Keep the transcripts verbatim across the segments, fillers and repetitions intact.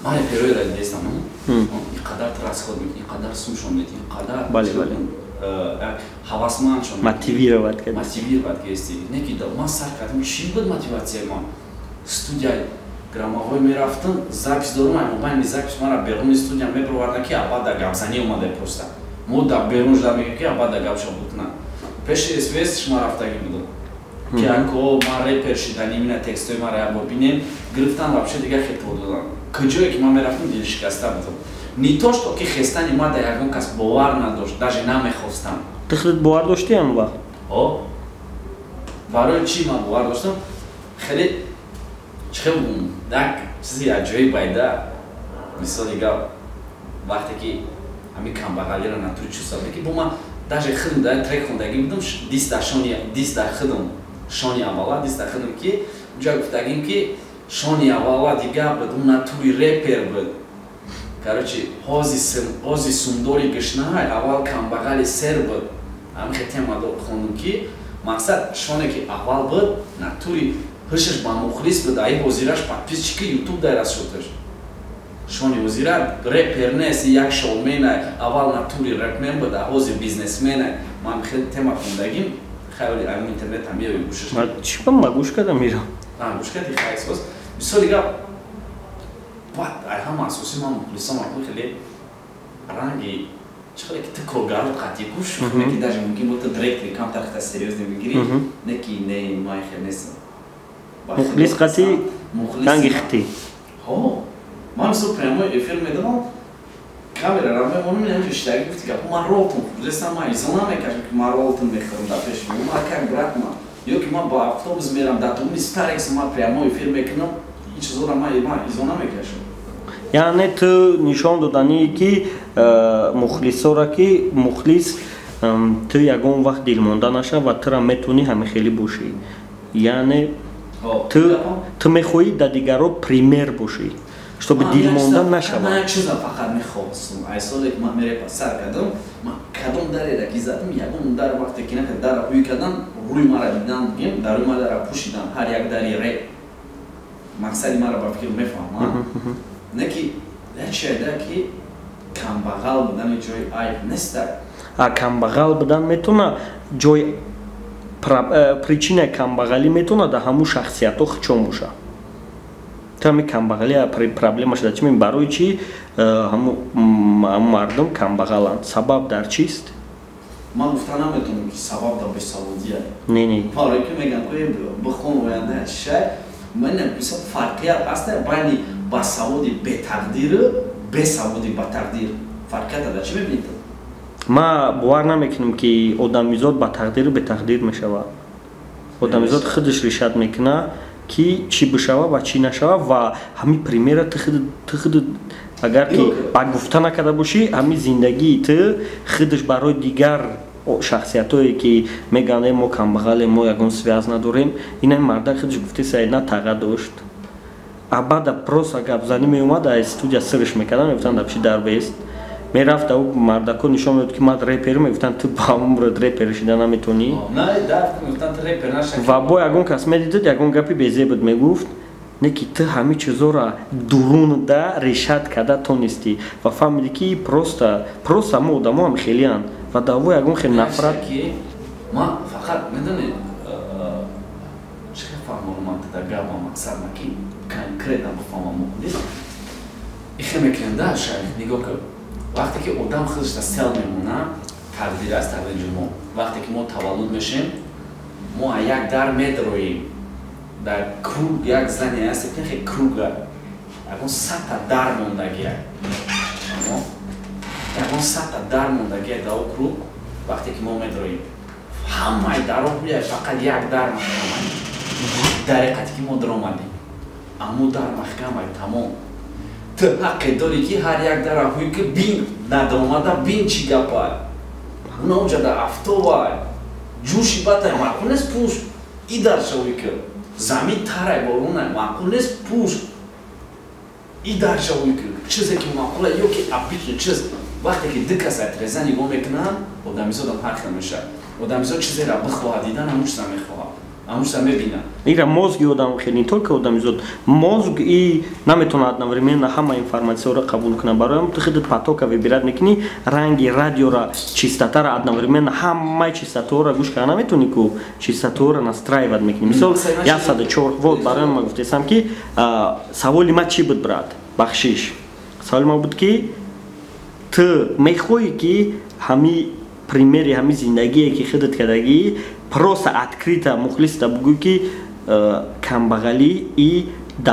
мали периода дестам инқадар расход мекунӣ инқадар сумшон метӣ инқадар бале бале ҳавасманд шон мотивировать кард мотивировать кардӣ неки ман сар кардам чӣ буд мотиватсияи ман студияи граммовой мерафтам запис дорум айнобайни запис мара беруни студия мебурвардам ки абада гапзанӣ омада просто мо дар берун жуда мегӯем ки абада гапшо букна пеши эсвес шума рафтагӣ будам ки анко ман репер шидани мина текстои мара якбор бинем гирифтан вообще дига хето додам куҷое ки ман мерафтам дилшикаста будам не то что ки хестани ма дар ягон кас бовар надошт даже намехостам ту худат бовар дошти ҳамон вақт о барои чӣ ман бовар доштам хеле чихел як чизи аҷоиб байда мисоли гап вақте ки ҳамин камбағалиро натури чувствам ки бо ман даже худам дар трек хондагӣ будам дист дар шони дист дар худам шони аввала дист дар худам ки ҷа гуфтагим ки шони аввала дига буд он натури репер буд короче ҳози сумдори гишнаҳай аввал камбағали сер буд ҳамин хетема хондум ки мақсад шоне ки аввал буд натури ҳушаш ба мухлис буд аи ҳозираш подписчики ютуб дайрас шудаш шони ҳозира репер нест як шоуменай аввал натури репмен буд а ҳозир бизнесменай ман хеле тема хондагим хайли ам интернет ам биёи гӯшаш чӣ ма гӯш кардам мира а гӯш карди хайсоз мисоли гап бад ай ҳама асоси ман мухлисам аку хеле ранги чиқадр ки ту коргаро қатъи гӯш неки даже мумкин бо ту директори камтар хата серьёзно мегирӣ неки не май хел нестам мухлис қатъи ранги хити ҳо ман мисол прямой эфир медавам камераро мемонам ҳамҷо шитаги гуфти гап ман ролтон хӯрдестам ман изона мекардам ки ман ролтон мехӯрам дар пеши ман как брат ман ё ки ман ба автобус мерам дар туми старекс ман прямой эфир мекунам ҳеч чизора ман изона мекашам яъне ту нишон доданӣ ки мухлисоро ки мухлис ту ягон вақт дилмонда наша ва тура метавонӣ ҳамихелӣ бошӣ яъне ту мехоҳӣ дар дигарро пример бошӣ чтобы дилмонда нашавад ман як чиза фақат мехостам ай соле ки ман мерепа сар кардам ман кадом дареро ки задам ягон дар вақте ки нака дара ҳӯй кардам рӯи мара дидан гем дар рӯи мара пӯшидан ҳар як дари реп мақсади мара ба фикр мефаҳмам не ки ячида ки камбағал будани ҷои айб неста а камбағал будан метавона ҷои причинаи камбағалӣ метавона дар ҳамун шахсиятҳо хичон боша тами камбағалӣ проблемаш дар чӣ мебинӣ барои чӣ ҳамун мардум камбағаланд сабаб дар чист ман гуфта наметавонам ки сабаб дар бесаводия не не барои ки мегӯям ки бихон оянда чишай ман мисол фарқият ҳаста байни басаводи бетақдиру бесаводи батақдир фарқият дар чӣ мебинӣ ма бовар намекунам ки одамизод ба тақдиру бетақдир мешавад одамизод худаш решат мекунад ки чӣ бишава ва чӣ нашава ва ҳамин примера ту худ агар ки ба гуфта накарда бошӣ ҳамин зиндагии ту худаш барои дигар шахсиятое ки мегӯянд мо камбағалем мо ягон связ надорем ин марда худаш гуфтеса на тага дошт а баъда просто гапзанӣ меомад аз студия сирш мекардам мегуфтанд апши дарбест мерафта ӯ мардако нишон медод ки ман реперам мегуфтанд ту ба ҳамон мурод репер шида наметавонӣ ва бо ягон кас медидад ягон гапи безе буд мегуфт не ки ту ҳамин чизора дурунда решат карда тонистӣ ва фаҳмидӣ ки просто просто ҳамон одамо ҳам хелианд ва даво ягон хел нафрат ман фақат медонед чӣ фаҳмонам дар гапа мақсад ма ки конкретно бифаҳмам муқдис ихе мекунда шаyd нигоҳ кар вақте ки одам худашро сел мемона тақдир аст тақдири мо вақте ки мо таваллуд мешем мо а як дар медроем дар круг як зане аст ки хе круга ягон садта дар мондагия ягон садта дар мондагия дар круг вақте ки мо медроем ҳамаи даро бияй фақат як дар маҳкамай дариқате ки мо даромадем аммо дар маҳкамай тамом ту ҳаққе дорӣ ки ҳар як дара ҳӯй ки бин надромада бин чӣ гапай унаоҷа дар автобай ҷӯши батай маъқул нест пӯшт и дар шавӣ ки замин тарай борунай маъқул нест пӯшт и дар шавӣ ки чизе ки маъқулай ё ки обичный чиз вақте ки ду кас треза нигоҳ мекунанд одамизодам ҳар хел мешавад одамизод чизеро бихоҳад дидан ҳамун чиза мехоҳад амуша мебина. Ира мозги одам хеле не только одамизод. Мозг и наметона одновременно ҳама информациёро қабул кунад. Бароям ту худат потока выбирать мекунӣ, ранги радиора, частотара одновременно ҳамаи частотаҳоро гӯш карда наметавонӣ ку частотаҳоро настраивать мекунӣ. Мисол сад и чор вот бароям ма гуфтесам ки саволи ма чӣ буд брат? Бахшиш. Саволи ма буд ки ту мехоҳӣ ки ҳами примери ҳами зиндагие ки худат кардагӣ просто открыто мухлиста бугӯ ки камбағалӣ и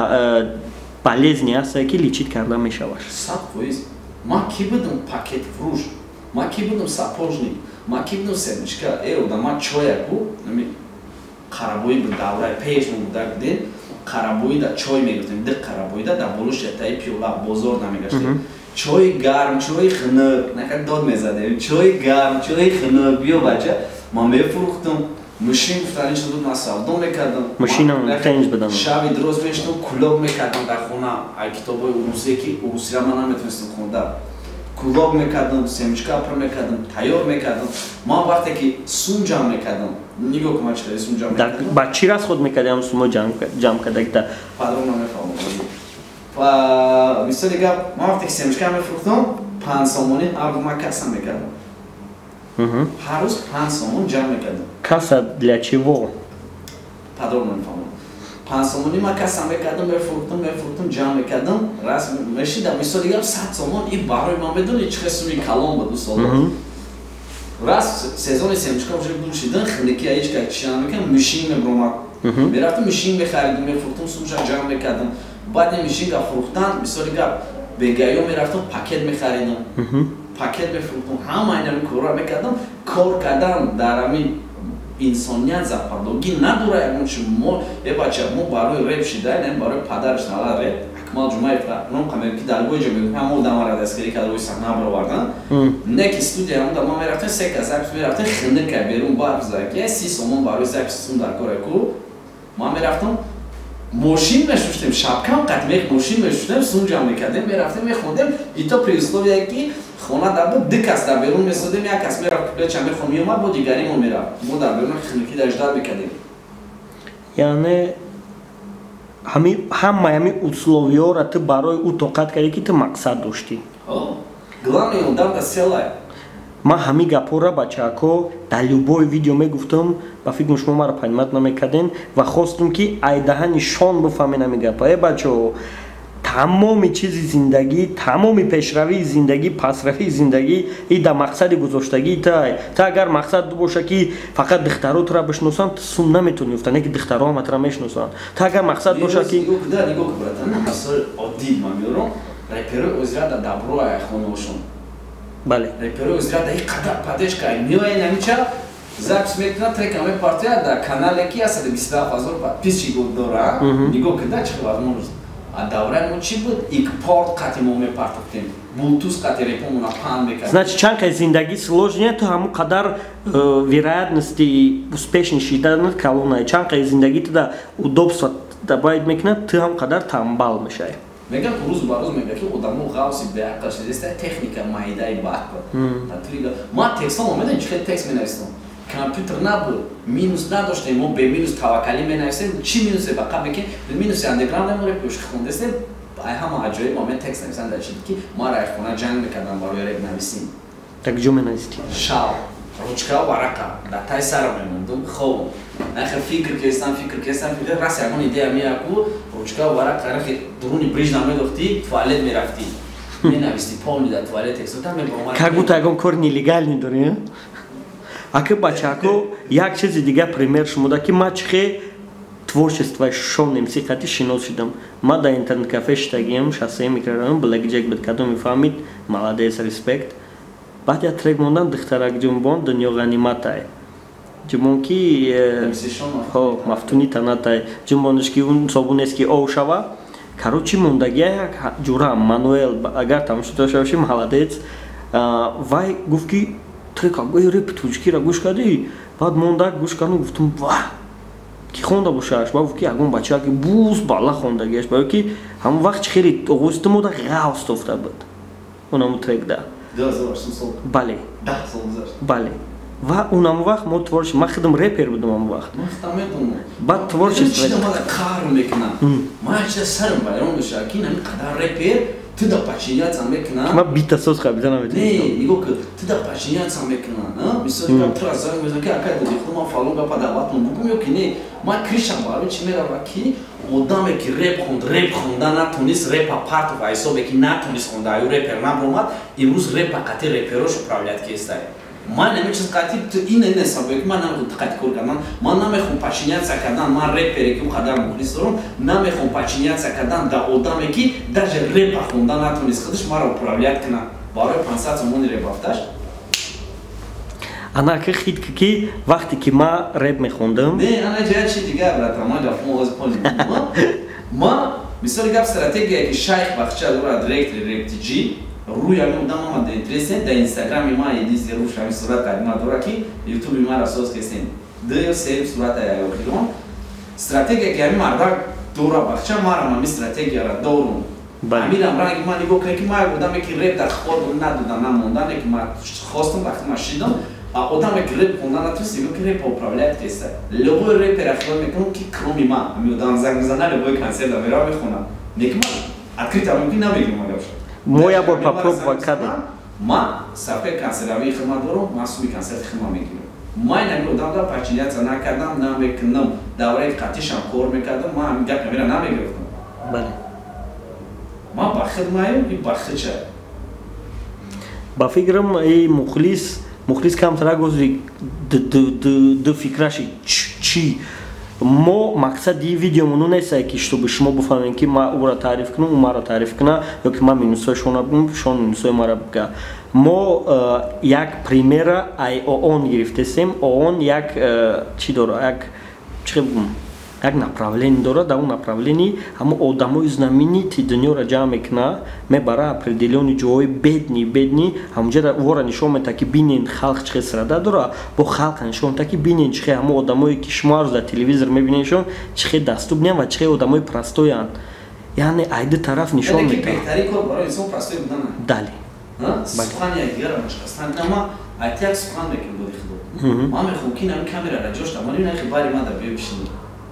болезни ҳастае ки лечит карда мешавад. сад фоиз. Ма ки будам пакетфурӯш, ма ки будам сапожник, ма ки будам семечка, э одама чояку, қарабоӣ буд давраи пеш мо буда будем, қарабоӣ да чой мегуфтем, дик қарабоӣ да да болуши таи пиёла бозор намегаштем. Чой гарм, чой хунук, накад дод мезадем, чой гарм, чой хунук, биё бача, ма мефурӯхтам, мушин гуфтани чиз буд, ма савдо мекардам. Мушинам тенҷ будам. Шаби дроз мештам, кулоб мекардам дар хона, ай китобои урусие ки урусия ма наметавонистам хонда. Кулоб мекардам, семечка апр мекардам, тайёр мекардам. Ма вақте ки сум ҷамъ мекардам, нигоҳ кун ма чӣ сум ҷамъ мекардам. Ба чӣ раз худ мекардам сумо ҷамъ кардагита? Подробно мефаҳмам. Ва мисоли гап, ма вақте ки семечка мефурӯхтам, панҷ сомонӣ ҳар ма каса мекардам. Ҳар рӯз панҷ сомон ҷамъ мекардам. Каса для чего? Подробно мефаҳмам. панҷ сомонӣ ма каса мекардам, мефурӯхтам, мефурӯхтам, ҷамъ мекардам. Раз мешида мисоли гап сад сомон и барои ман медонӣ чӣ қисми калон буд ду соло. Раз сезони семечка уже бушидан, хиники аичка чӣ намекардам, мишин мебромад. Мерафтам мишин мехаридам, мефурӯхтам, сумша ҷамъ мекардам. Баъд мишинга фурӯхтан, мисоли гап бегаё мерафтам, пакет мехаридам. Пакет мефурӯхтам, ҳама инами корро мекардам. Кор кардан дар ҳамин инсоният запардогӣ надора ягон чи мо е бача мо барои реп шидаем, барои падараш нала реп. Акмал Ҷумаев ном камер ки дар гӯҷа мегӯфт, ҳама одама радиаскарӣ карда рӯи саҳна баровардан. Не ки студия ҳамда ма мерафтем сека запис мерафтем хиника берун барф зак. Я си сомон барои запис сум дар кор ку. Ма мерафтам мошин мешуштем, шабкам қат мех мошин мешуштем, сум ҷамъ мекардем, мерафтем мехондем, и то при условие ки хона дар буд ду кас дар берун месодем, як кас мерафт куплеча мехон меомад, бо дигари мо мерафт. Мо дар берун хиники дар ждар мекардем. Яъне ҳамаи ҳамин условиёро ту барои ӯ тоқат кардӣ ки ту мақсад доштӣ. Главный одам да села. Ман ҳамин гапҳоро бачаҳако дар любое видео мегуфтам, ба фикрам шумо маро понимат намекардем ва хостам ки айдаҳа нишон бифаҳмед ҳамин гапа. Э бачаҳо, тамоми чизи зиндагӣ, тамоми пешравии зиндагӣ, пасравии зиндагӣ и дар мақсади гузоштагии тай. Ту агар мақсад боша ки фақат духтаротро бишносанд, ту сум наметавонӣ уфта, не ки духтаро ҳаматро мешносанд. Ту агар мақсад боша ки нигоҳ куда, нигоҳ куда, масъул оддӣ ман меёрам, реперои озирада даброя хоношон. Бале. Реперои озирада и қадар падешка, миёян ҳамича запис мекунад, трека мепартояд дар канале ки ҳаст бисту ҳафт ҳазор подписчик дора. Нигоҳ куда чӣ возможност. А давраи мо чӣ буд? Икпорт қати мо мепартохтем. Блутуз қати репомона паҳн мекардем. Значит, чанка зиндагӣ сложнее, то ҳамон қадар вероятности успешниши дар калона. Чанка зиндагӣ туда удобства добавить мекунад, ту ҳам қадар тамбал мешавӣ. Мегӯям рӯз ба рӯз мегӯям ки одамо ғавси беақл шидаста, техника маидаи баъд. Ма текстамо медонӣ чӣ хел текст менависам. Компютер набуд, минус надоштем, мо бе минус таваккалӣ менависем, чӣ минусе ба қабл мекунем, минуси андеграунд мо реп хондестем, ай ҳама аҷоиб мо ме текст нависам дар чӣ ки ма рай хона ҷанг мекардам барои реп нависем. Так ҷо менависти? Шав, ручка ва варақа, дар тай сарам мемондум, хоб. Нахе фикр кестам, фикр кестам, фикр раз ягон идея меяд ку ручка ва варақа нахе дуруни брижна медохтӣ, туалет мерафтӣ. Менависти полни дар туалет текстота мебомад. Как будто ягон кор нелегальный дорӣ? Ака бачаҳако, як чизи дига пример шумода ки ма чӣ хел творчествои Шон эм си қати шинос шудам. Ма дар интернет кафе шитагиам, шассея микрорайон, Blackjack буд кадом мефаҳмид, молодец, респект. Баъд як трек мондам, духтарак ҷумбон, дунё ғаниматай. Ҷумбон ки хо мафтуни танатай. Ҷумбонш ки он собунест ки ов шава. Короче мондагия як ҷура Мануэл, агар тамошо шаваши, молодец. Вай гуфт ки трек агои реп туҷикиро гӯш кардӣ? Баъд мондак гӯш кардам, гуфтам ва ки хонда бошаш? Ба гуфт ки ягон бача ки буз бала хондагиаш, барои ки ҳамон вақт чӣ хеле оғози мода ғавс тофта буд. Онаму трек да. ду ҳазор ҳаштум сол. Бале. даҳ сол гузашт. Бале. ва унам вақт мо творчество ман худам репер будам он вақт баъд творчество кар мекунам ман чида сарам вайрон мешавад ки ин ҳамин қадар репер ту да починяцам мекунам ман битасоз қабида наметонам нигоҳ кӣ ту да починяцам мекунам мисоли ка ту аз занг мезанам ки акай додихӯ ман фалон гапа даъватон бугум ё ки не ман кришам барои чи мерава ки одаме ки реп хонд реп хонда натонист репа партов ҳисобе ки натонист хонда аю репер набромад имрӯз репа қати реперош управлят кестай ман ҳамин чиз қати ин несабе ки ман намехом қати кор кардан ман намехом починяция кардан ман репере ки ӯ қадар мухлис дорам намехом починяция кардан да одаме ки даже репа хонда натонист худаш маро управлят кунад барои пансад сомони репафташ ана ки хит ки вақте ки ма реп мехондам не ана ҷоя чи дигар брата ма гафмо оз пони ма мисоли гап стратегия ки шайх бахча дорад ректори рептиҷи рӯи ҳамин одам ама интересен да инстаграми ма едизи рӯш ҳамин сурат адима дора ки ютуби мара соз кесен ду ё се сурата яёхирон стратегия ки ҳамин марда дора бахча марам ҳамин стратегияра дорум ҳаминам ранги ма нигоҳ кунед ки ма як одаме ки реп дар ход надодам намондане ки ма хостам вақти ма шидам одаме ки реп хонда натунист нигоҳ ки репа управлят кеста любой репера хилол мекунам ки кроми ма ҳамин одам занг мезана любой консерта мерава мехонам неки ма открита мумкин намегирам агашо мо як бор попробовать кардем ма сафҳаи консервавии хидмат дорам ман суми консерти хидмат мегирам ман ҳамин одамда починяция накардам намекунам давраи қатишам кор мекардам ман ҳамин гап ҳамира намегирифтам бале ман ба хидмаем и ба хича ба фикрам и мухлис мухлис камтара гӯзи ду фикраши чӣ мо мақсади видеомон ӯ нестае ки чтобы шумо бифаҳмем ки ман ӯро таъриф кунам ӯ маро таъриф куна ё ки ман минусҳои бигӯм шон минусҳои мара бигӯ мо як примера ай оон гирифтесем оон як чӣ дора як чӣ бигӯм як направление дора дар он направление ҳамо одамои знаменити дунёро ҷамъ мекуна мебара определёни ҷоҳои бедни бедни ҳамунҷера вора нишон мета ки бинен халқ чӣ хел сирада дора бо халқа нишон мета ки бинен чӣ хел ҳамо одамое ки шумо ҳаррӯз дар телевизор мебинедшон чӣ хел дасту бинен ва чӣ хел одамои простоянд яъне айди тараф нишон мета дале сухан якдигара машқастан ама айтяк сухан мекун боди худо ман мехом ки ин камерара ҷошта ман ин хи бари мада бебишини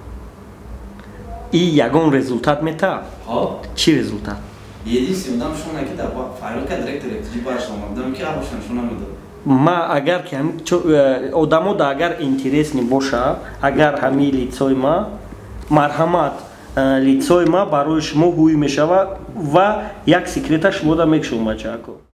и ягон результат мета чӣ результат единствен одам шона ки да файлка директор рептиҷи баршомад дам ки абошан шона медод ма агар ки одамода агар интересни боша агар ҳамин лицои ма марҳамат лицои ма барои шумо ҳуй мешавад ва як секрета шумода мекушом бачаако